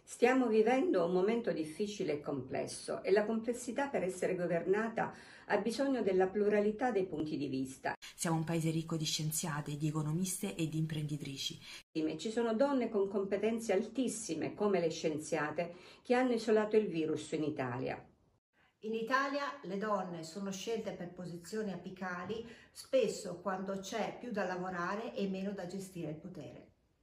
Stiamo vivendo un momento difficile e complesso e la complessità per essere governata ha bisogno della pluralità dei punti di vista. Siamo un paese ricco di scienziate, di economiste e di imprenditrici. Ci sono donne con competenze altissime, come le scienziate, che hanno isolato il virus in Italia. In Italia le donne sono scelte per posizioni apicali, spesso quando c'è più da lavorare e meno da gestire il potere.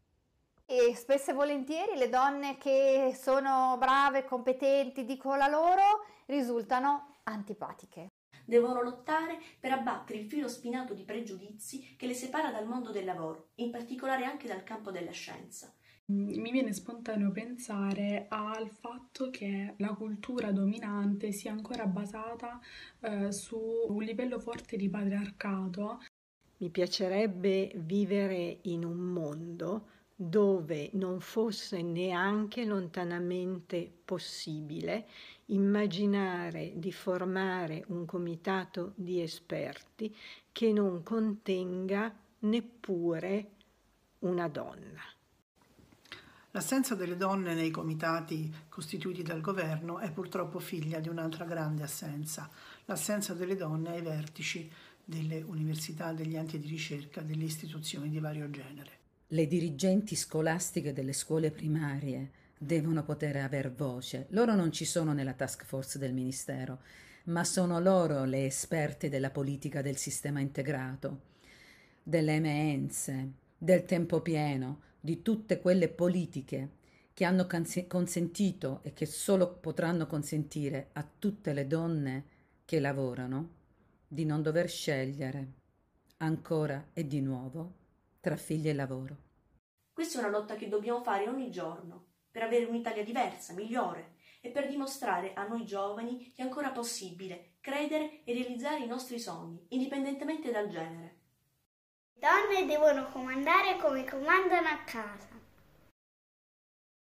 E spesso e volentieri le donne che sono brave, competenti, dicono la loro, risultano antipatiche. Devono lottare per abbattere il filo spinato di pregiudizi che le separa dal mondo del lavoro, in particolare anche dal campo della scienza. Mi viene spontaneo pensare al fatto che la cultura dominante sia ancora basata su un livello forte di patriarcato. Mi piacerebbe vivere in un mondo dove non fosse neanche lontanamente possibile immaginare di formare un comitato di esperti che non contenga neppure una donna. L'assenza delle donne nei comitati costituiti dal governo è purtroppo figlia di un'altra grande assenza, l'assenza delle donne ai vertici delle università, degli enti di ricerca, delle istituzioni di vario genere. Le dirigenti scolastiche delle scuole primarie devono poter aver voce. Loro non ci sono nella task force del Ministero, ma sono loro le esperte della politica del sistema integrato, delle MENSE, del tempo pieno, di tutte quelle politiche che hanno consentito e che solo potranno consentire a tutte le donne che lavorano di non dover scegliere ancora e di nuovo tra figli e lavoro. Questa è una lotta che dobbiamo fare ogni giorno per avere un'Italia diversa, migliore e per dimostrare a noi giovani che è ancora possibile credere e realizzare i nostri sogni, indipendentemente dal genere. Le donne devono comandare come comandano a casa.